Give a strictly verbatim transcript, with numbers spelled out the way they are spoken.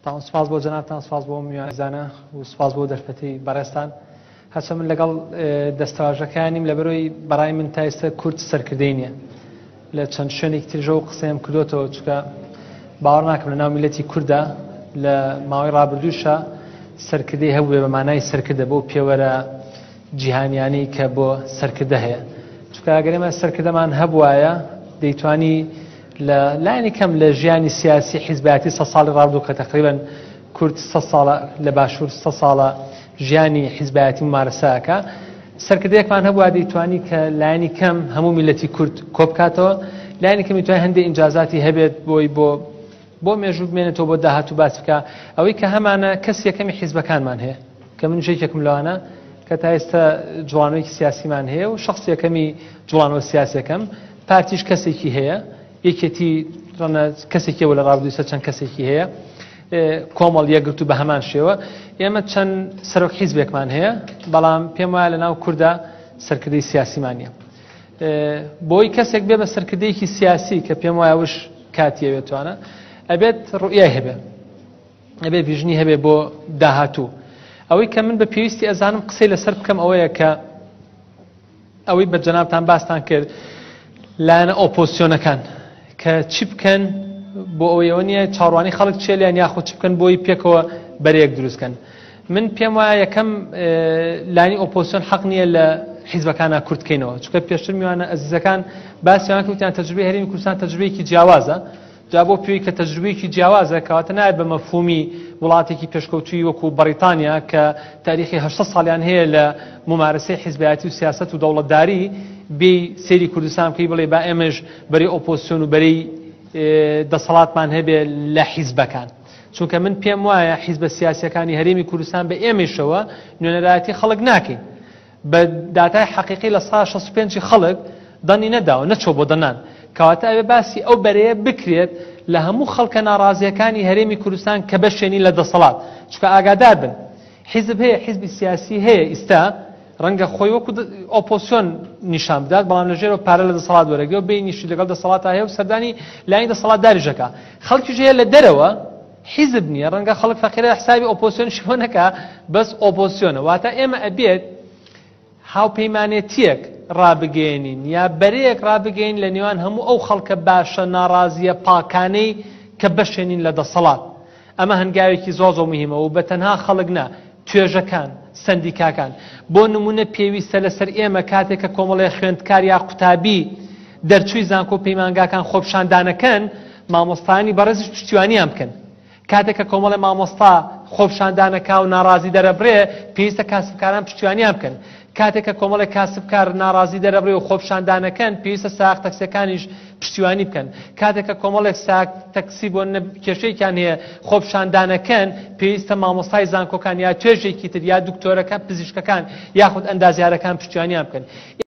تاوان سپاس بۆ جەنابتان، سپاس بۆ میوانیزانە و سپاس بۆ دەرفەتی بەڕێستان. هەچە من لەگەڵ دەستەواژەکانیم لەبەرەوەی بەڕای من تا ئێستا کورد سەرکردەی نییە. لە چەند شوێنێکی ترژەوە قسەیەم کردوتەوە، چونکە باوەڕ ناکەم لە ناو میلەتی کوردە لە ماوەی ڕابردووشە سەرکردەی هەبووێ بە مانای سەرکردە بۆ پێوەرە جیهانیانی کە بۆ سەرکردە هەیە. چونکە ئەگەر ئێمە سەرکردەمان هەبوایە دەیتوانی لە لایەنی کەم لە ژیانی سیاسی حیزبایەتی سە ساڵی ڕابردوو کە تەقریبەن کورد سە ساڵە لە باشوور سە ساڵە ژیانی حیزبایەتی ممارەسەکە، سەرکردەیەکمان هەبووە دەیتوانی کە لایەنی کەم هەموو میلەتی کورد کۆبکاتەوە، لایەنی کەم میتوانێت هەندێک ئینجازاتی هەبێت بۆی بۆ بۆ مێژوو بمێنێتەوە بۆ داهاتوو باس بکە. ئەوەی کە هەمانە کەس یەکەمی حیزبەکانمان هەیە کە من ژێکێکم لەوانە کە تا ئێستا جوڵانەوەیکی سیاسیمان هەیە و شخص یەکەمی جوڵانەوە سیاسیەکەم پارتیش کەسێکی هەیە، یەکێتی ڕەنە کەسێکیەوە لە ڕابردووی سەر چەند کەسێکی هەیە، کۆمەڵ یەکگرت و بە هەمان شێوە. ئێمە چەند سەرۆک حیزبێکمان هەیە، بەڵام پێم وایە لە ناو کووردا سەرکردەی سیاسیمان نییە. بۆی کەسێک بێ بە سەرکردەیەکی سیاسی کە پێم وایە وش کاتیەوێتوانە ئەبێت ڕوئیای هەبێ، ئەبێ ڤیژنی هەبێ بۆ داهاتوو. ئەوەی کە من بە پێویستی ئەزانم قسەی لەسەر بکەم ئەوەیە کە ئەوەی بە جەنابتان باستان کرد لایەنە ئۆپۆزیسیۆنەکان کە چی بکەن بۆ ئەوەیەوە نییە چاڕوانی خەڵک چێلیان یاخود چی بکەن بۆی پێکەوە بەرەیەک دروستکەن. من پێم وایە یەکەم لایەنی ئۆپۆزیسیۆن حەق نییە لە حیزبەکانە کورت بکەینەوە، چونکە پێشتر میوانە ئەزیزەکان باسییان کردیان تەجروبەی هەرێمی کوردستان تەجروبەیەکی جیاوازە، جا بۆ پێوی کە تەجروبەیەکی جیاوازە کەواتە نایێت بە مەفهومی وڵاتێکی پێشکەوتووی وەکو بەریتانیا کە تاریخی هەشتە ساڵیان هەیە لە ممارەسەی حیزبایەتی و سیاسەت و دەوڵەتداری بێ سێری کوردستان بکەی بڵێ با ئێمەش بەرەی ئۆپۆزیسیۆن و بەرەی دەسەڵاتمان هەبێ لە حیزبەکان. چونکە من پێم وایە حیزبە سیاسیەکانی هەرێمی کوردستان بە ئێمەشەوە نوێنەرایەتی خەڵک ناکەین. بە داتای حەقیقی لە ساڵ شەست و پێنج خەڵک دەنی نەداوە، نەچۆ بۆ دەنان، کەواتە ئەوێ باسی ئەو بەرەیە بکرێت لە هەموو خەڵکە ناڕازیەکانی هەرێمی کوردستان کە بەشێنی لە دەسەڵات. چونکە ئاگادار بن حیزب هەیە، حیزبی سیاسی هەیە ئێستا ڕەنگە خۆی وەکو ئۆپۆزیسیۆن نیشان بدات، بەڵام لەژێرەوە پارە لە دەسەڵات وەرەگرێ و بینیشی لەگەڵ دەسەڵاتە هەیە و سەردانی لایەنی دەسەڵات داریژەکە. خەڵکیش هەیە لە دەرەوە حیزب نییە، ڕەنگە خەڵک فەقیرە حسابی ئۆپۆزیسیۆنیش بۆ نەکا، بەس ئۆپۆزیسیۆنە. واتە ئێمە ئەبێت هاوپەیمانێتیەک ڕابگەێنین یا بەرەیەک ڕابگەین لە نێوان هەموو ئەو خەڵکە باشە ناڕازیە پاکانەی کە بەشێنین لە دەسەڵات. ئەمە هەنگاوێکی زۆر زۆر موهیمە و بە تەنها خەڵک نا، توێژەکان، سەندیکاکان. بۆ نمونە پێویستە لەسەر ئێمە کاتێک کە کۆمەڵی خوێندکار یا قوتابی دەرچووی زانکۆ پەیمانگاکان خۆپشاندانەکەن، مامۆستانی بەڕێزش پشتیوانیان بکەن. کاتێک کە کۆمەڵی مامۆستا خۆپشاندانەکە و ناڕازی دەرەبرێ، پێویستە کاسبکاران پشتیوانیان بکەن. کاتێک کە کۆمەڵی کاسبکار ناڕازی دەرەبرێ و خۆپشاندانەکەن، پێویستە ساق تەکسیەکانیش پشتیوانی بکەن. کاتێک کە کۆمەڵێک ساق تەکسی بۆ کێشەیەکیان هەیە خۆپشاندانەکەن، پێویستە مامۆستای زانکۆکان یا توێژێکی تر یا دکتۆرەکان پزیشکەکان یاخود ئەندازیارەکان پشتیوانیان بکەن.